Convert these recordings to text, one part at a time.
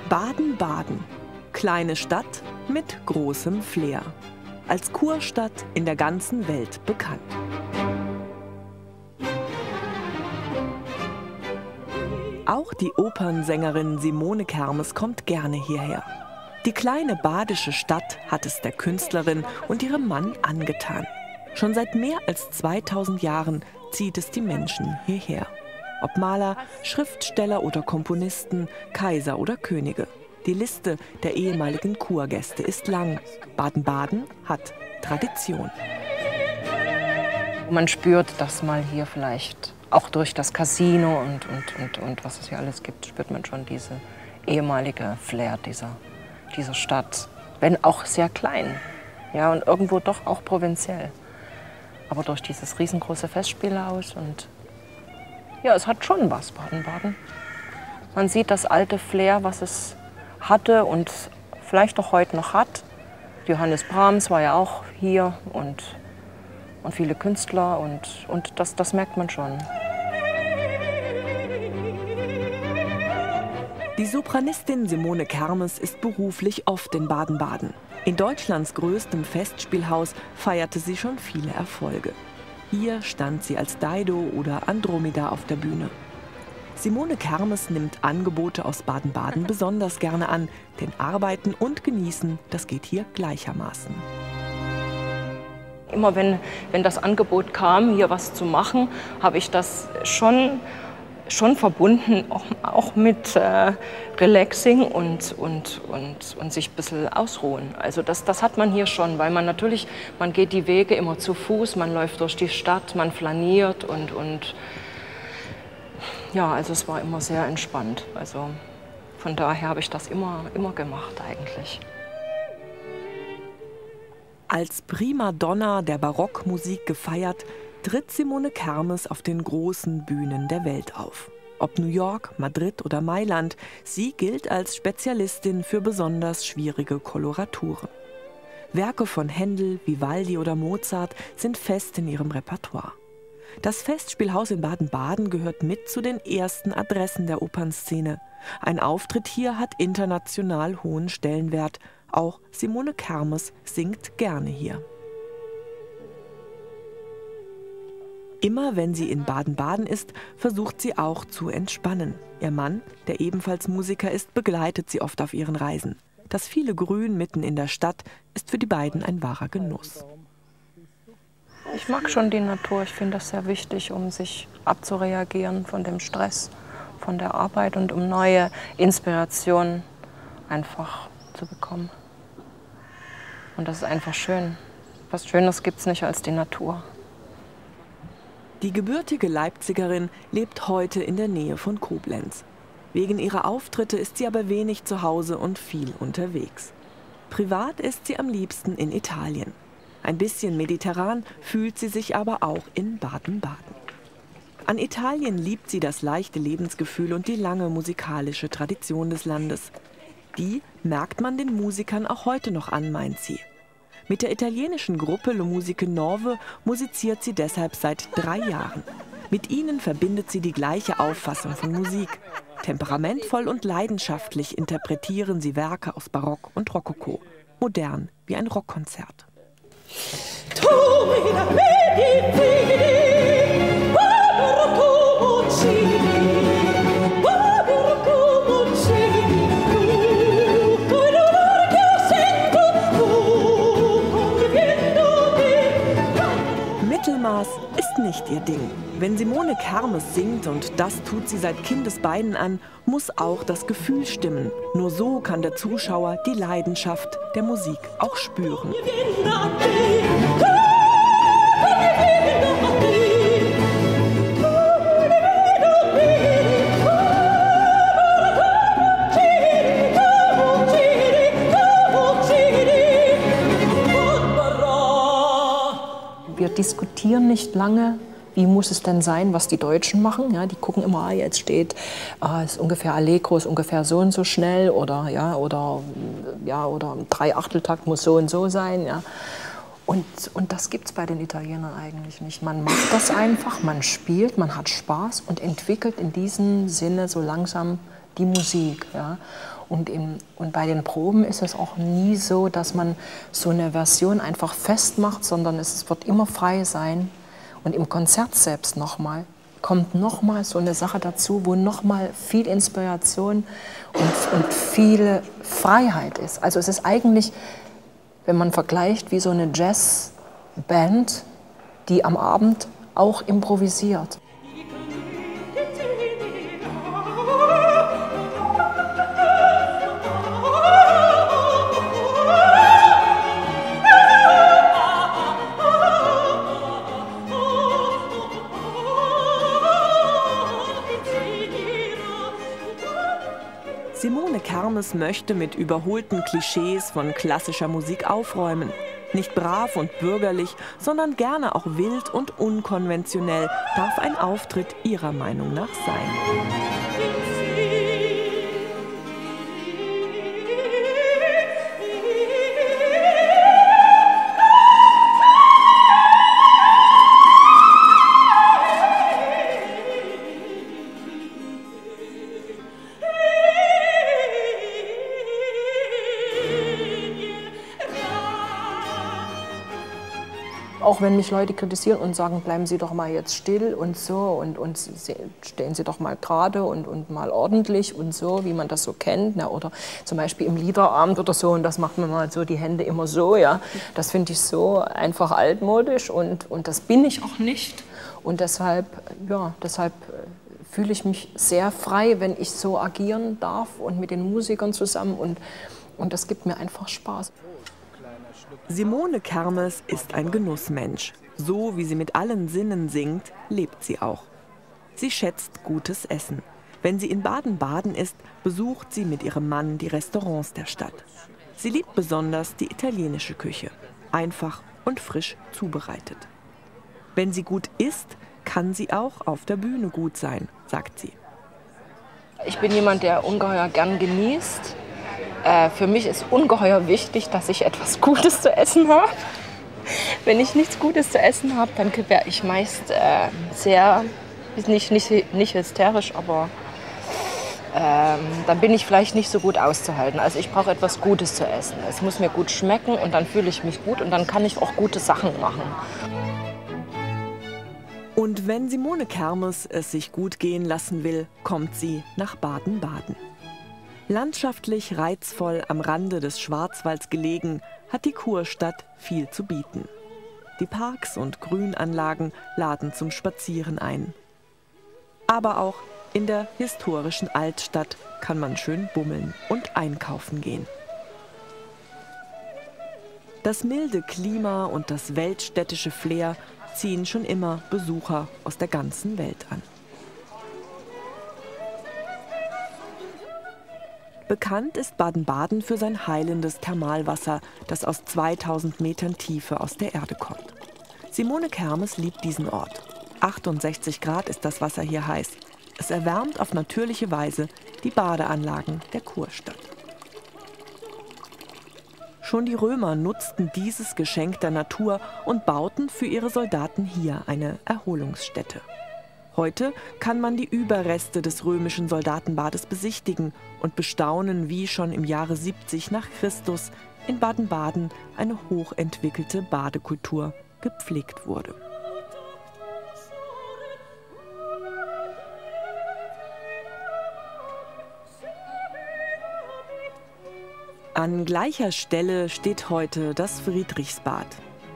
Baden-Baden. Kleine Stadt mit großem Flair. Als Kurstadt in der ganzen Welt bekannt. Auch die Opernsängerin Simone Kermes kommt gerne hierher. Die kleine badische Stadt hat es der Künstlerin und ihrem Mann angetan. Schon seit mehr als 2000 Jahren zieht es die Menschen hierher. Ob Maler, Schriftsteller oder Komponisten, Kaiser oder Könige. Die Liste der ehemaligen Kurgäste ist lang. Baden-Baden hat Tradition. Man spürt, dass mal hier vielleicht auch durch das Casino und was es hier alles gibt, spürt man schon diese ehemalige Flair dieser Stadt. Wenn auch sehr klein, ja, und irgendwo doch auch provinziell. Aber durch dieses riesengroße Festspielhaus und ja, es hat schon was, Baden-Baden. Man sieht das alte Flair, was es hatte und vielleicht auch heute noch hat. Johannes Brahms war ja auch hier und viele Künstler und das merkt man schon. Die Sopranistin Simone Kermes ist beruflich oft in Baden-Baden. In Deutschlands größtem Festspielhaus feierte sie schon viele Erfolge. Hier stand sie als Dido oder Andromeda auf der Bühne. Simone Kermes nimmt Angebote aus Baden-Baden besonders gerne an, denn Arbeiten und Genießen, das geht hier gleichermaßen. Immer wenn das Angebot kam, hier was zu machen, habe ich das schon verbunden, auch mit Relaxing und sich ein bisschen ausruhen. Also das hat man hier schon, weil man geht die Wege immer zu Fuß, man läuft durch die Stadt, man flaniert und ja, also es war immer sehr entspannt. Also von daher habe ich das immer gemacht eigentlich. Als Primadonna der Barockmusik gefeiert, tritt Simone Kermes auf den großen Bühnen der Welt auf. Ob New York, Madrid oder Mailand, sie gilt als Spezialistin für besonders schwierige Koloraturen. Werke von Händel, Vivaldi oder Mozart sind fest in ihrem Repertoire. Das Festspielhaus in Baden-Baden gehört mit zu den ersten Adressen der Opernszene. Ein Auftritt hier hat international hohen Stellenwert. Auch Simone Kermes singt gerne hier. Immer wenn sie in Baden-Baden ist, versucht sie auch zu entspannen. Ihr Mann, der ebenfalls Musiker ist, begleitet sie oft auf ihren Reisen. Das viele Grün mitten in der Stadt ist für die beiden ein wahrer Genuss. Ich mag schon die Natur. Ich finde das sehr wichtig, um sich abzureagieren von dem Stress, von der Arbeit und um neue Inspirationen einfach zu bekommen. Und das ist einfach schön. Was Schönes gibt es nicht als die Natur. Die gebürtige Leipzigerin lebt heute in der Nähe von Koblenz. Wegen ihrer Auftritte ist sie aber wenig zu Hause und viel unterwegs. Privat ist sie am liebsten in Italien. Ein bisschen mediterran fühlt sie sich aber auch in Baden-Baden. An Italien liebt sie das leichte Lebensgefühl und die lange musikalische Tradition des Landes. Die merkt man den Musikern auch heute noch an, meint sie. Mit der italienischen Gruppe Le Musiche Nove musiziert sie deshalb seit 3 Jahren. Mit ihnen verbindet sie die gleiche Auffassung von Musik. Temperamentvoll und leidenschaftlich interpretieren sie Werke aus Barock und Rokoko. Modern wie ein Rockkonzert. Mittelmaß ist nicht ihr Ding. Wenn Simone Kermes singt, und das tut sie seit Kindesbeinen an, muss auch das Gefühl stimmen. Nur so kann der Zuschauer die Leidenschaft der Musik auch spüren. Wir diskutieren nicht lange, wie muss es denn sein, was die Deutschen machen. Ja, die gucken immer, jetzt steht, ist ungefähr Allegro, ist ungefähr so und so schnell oder 3/8-Takt muss so und so sein. Ja. Und das gibt es bei den Italienern eigentlich nicht. Man macht das einfach, man spielt, man hat Spaß und entwickelt in diesem Sinne so langsam die Musik. Ja. Und bei den Proben ist es auch nie so, dass man so eine Version einfach festmacht, sondern es wird immer frei sein. Und im Konzert selbst kommt nochmal so eine Sache dazu, wo nochmal viel Inspiration und viel Freiheit ist. Also es ist eigentlich, wenn man vergleicht, wie so eine Jazzband, die am Abend auch improvisiert. Simone Kermes möchte mit überholten Klischees von klassischer Musik aufräumen. Nicht brav und bürgerlich, sondern gerne auch wild und unkonventionell darf ein Auftritt ihrer Meinung nach sein. Auch wenn mich Leute kritisieren und sagen, bleiben Sie doch mal jetzt still und so und stehen Sie doch mal gerade und mal ordentlich und so, wie man das so kennt. Ne? Oder zum Beispiel im Liederabend oder so, und das macht man mal so, die Hände immer so. Ja? Das finde ich so einfach altmodisch und das bin ich auch nicht. Und deshalb fühle ich mich sehr frei, wenn ich so agieren darf und mit den Musikern zusammen und das gibt mir einfach Spaß. Simone Kermes ist ein Genussmensch. So wie sie mit allen Sinnen singt, lebt sie auch. Sie schätzt gutes Essen. Wenn sie in Baden-Baden ist, besucht sie mit ihrem Mann die Restaurants der Stadt. Sie liebt besonders die italienische Küche. Einfach und frisch zubereitet. Wenn sie gut isst, kann sie auch auf der Bühne gut sein, sagt sie. Ich bin jemand, der ungeheuer gern genießt. Für mich ist ungeheuer wichtig, dass ich etwas Gutes zu essen habe. Wenn ich nichts Gutes zu essen habe, dann wäre ich meist sehr, nicht hysterisch, aber dann bin ich vielleicht nicht so gut auszuhalten. Also ich brauche etwas Gutes zu essen. Es muss mir gut schmecken und dann fühle ich mich gut und dann kann ich auch gute Sachen machen. Und wenn Simone Kermes es sich gut gehen lassen will, kommt sie nach Baden-Baden. Landschaftlich reizvoll am Rande des Schwarzwalds gelegen, hat die Kurstadt viel zu bieten. Die Parks und Grünanlagen laden zum Spazieren ein. Aber auch in der historischen Altstadt kann man schön bummeln und einkaufen gehen. Das milde Klima und das weltstädtische Flair ziehen schon immer Besucher aus der ganzen Welt an. Bekannt ist Baden-Baden für sein heilendes Thermalwasser, das aus 2000 Metern Tiefe aus der Erde kommt. Simone Kermes liebt diesen Ort. 68 Grad ist das Wasser hier heiß. Es erwärmt auf natürliche Weise die Badeanlagen der Kurstadt. Schon die Römer nutzten dieses Geschenk der Natur und bauten für ihre Soldaten hier eine Erholungsstätte. Heute kann man die Überreste des römischen Soldatenbades besichtigen und bestaunen, wie schon im Jahre 70 nach Christus in Baden-Baden eine hochentwickelte Badekultur gepflegt wurde. An gleicher Stelle steht heute das Friedrichsbad.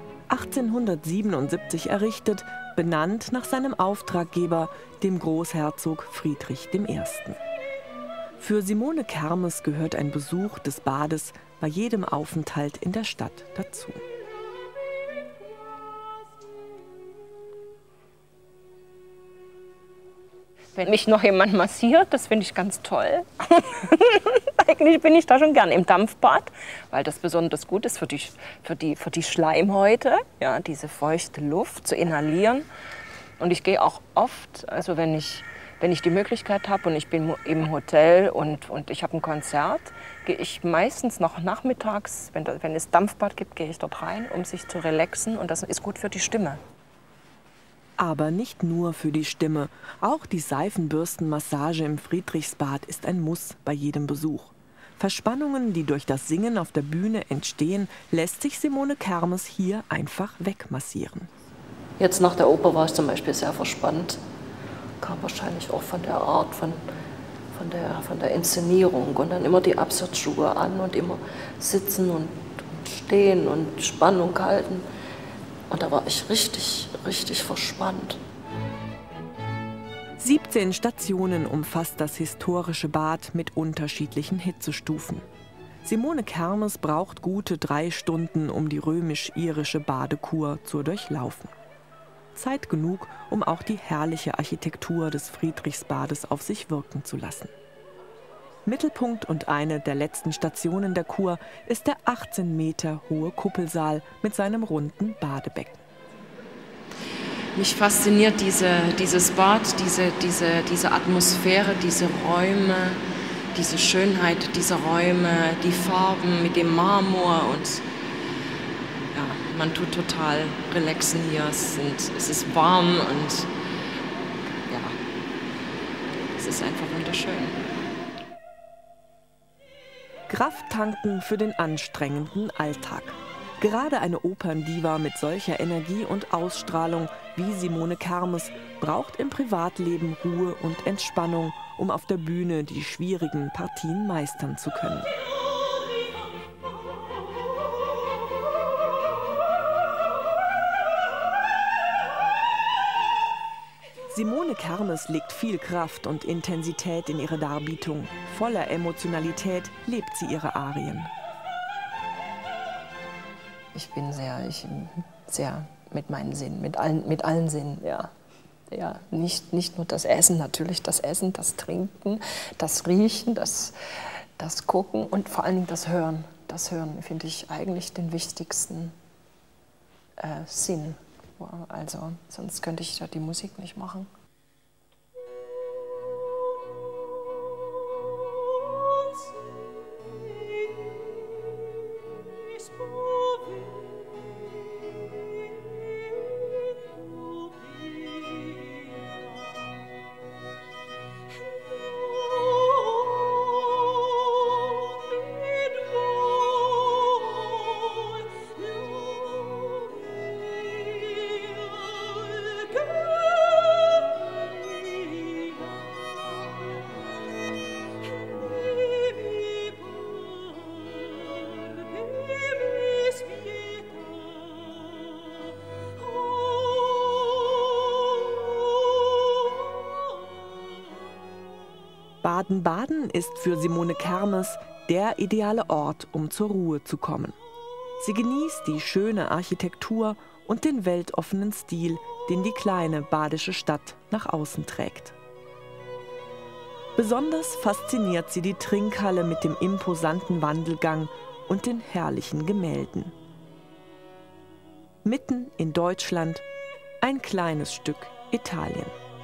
1877 errichtet, benannt nach seinem Auftraggeber, dem Großherzog Friedrich I. Für Simone Kermes gehört ein Besuch des Bades bei jedem Aufenthalt in der Stadt dazu. Wenn mich noch jemand massiert, das finde ich ganz toll. Eigentlich bin ich da schon gern im Dampfbad, weil das besonders gut ist für die Schleimhäute, ja, diese feuchte Luft zu inhalieren. Und ich gehe auch oft, also wenn ich die Möglichkeit habe und ich bin im Hotel und ich habe ein Konzert, gehe ich meistens noch nachmittags, wenn es Dampfbad gibt, gehe ich dort rein, um sich zu relaxen. Und das ist gut für die Stimme. Aber nicht nur für die Stimme. Auch die Seifenbürstenmassage im Friedrichsbad ist ein Muss bei jedem Besuch. Verspannungen, die durch das Singen auf der Bühne entstehen, lässt sich Simone Kermes hier einfach wegmassieren. Jetzt nach der Oper war ich zum Beispiel sehr verspannt. Kam wahrscheinlich auch von der Art, von der Inszenierung. Und dann immer die Absatzschuhe an und immer sitzen und stehen und Spannung halten. Und da war ich richtig, richtig verspannt. 17 Stationen umfasst das historische Bad mit unterschiedlichen Hitzestufen. Simone Kermes braucht gute 3 Stunden, um die römisch-irische Badekur zu durchlaufen. Zeit genug, um auch die herrliche Architektur des Friedrichsbades auf sich wirken zu lassen. Mittelpunkt und eine der letzten Stationen der Kur ist der 18 Meter hohe Kuppelsaal mit seinem runden Badebecken. Mich fasziniert dieses Bad, diese Atmosphäre, diese Räume, diese Schönheit dieser Räume, die Farben mit dem Marmor und ja, man tut total relaxen hier. Es ist warm und ja, es ist einfach wunderschön. Kraft tanken für den anstrengenden Alltag. Gerade eine Operndiva mit solcher Energie und Ausstrahlung wie Simone Kermes braucht im Privatleben Ruhe und Entspannung, um auf der Bühne die schwierigen Partien meistern zu können. Simone Kermes legt viel Kraft und Intensität in ihre Darbietung. Voller Emotionalität lebt sie ihre Arien. Ich bin sehr mit meinen Sinnen, mit allen Sinnen, ja. Ja, nicht nur das Essen, natürlich das Essen, das Trinken, das Riechen, das Gucken und vor allen Dingen das Hören. Das Hören finde ich eigentlich den wichtigsten Sinn. Also sonst könnte ich ja die Musik nicht machen. Baden-Baden ist für Simone Kermes der ideale Ort, um zur Ruhe zu kommen. Sie genießt die schöne Architektur und den weltoffenen Stil, den die kleine badische Stadt nach außen trägt. Besonders fasziniert sie die Trinkhalle mit dem imposanten Wandelgang und den herrlichen Gemälden. Mitten in Deutschland ein kleines Stück Italien.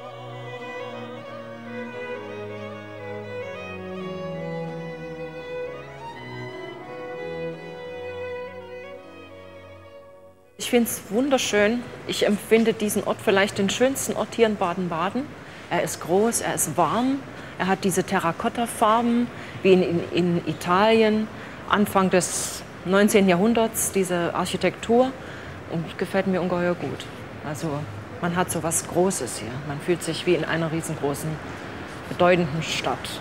Ich finde es wunderschön. Ich empfinde diesen Ort vielleicht den schönsten Ort hier in Baden-Baden. Er ist groß, er ist warm, er hat diese Terrakotta-Farben wie in Italien, Anfang des 19. Jahrhunderts, diese Architektur. Und gefällt mir ungeheuer gut. Also man hat so was Großes hier. Man fühlt sich wie in einer riesengroßen, bedeutenden Stadt.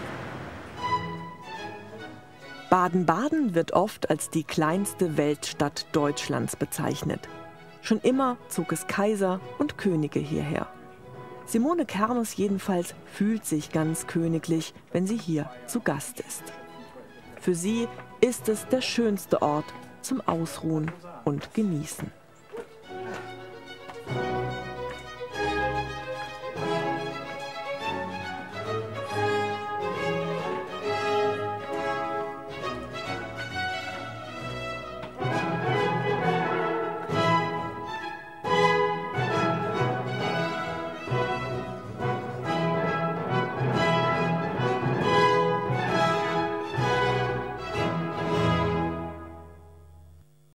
Baden-Baden wird oft als die kleinste Weltstadt Deutschlands bezeichnet. Schon immer zog es Kaiser und Könige hierher. Simone Kermes jedenfalls fühlt sich ganz königlich, wenn sie hier zu Gast ist. Für sie ist es der schönste Ort zum Ausruhen und Genießen.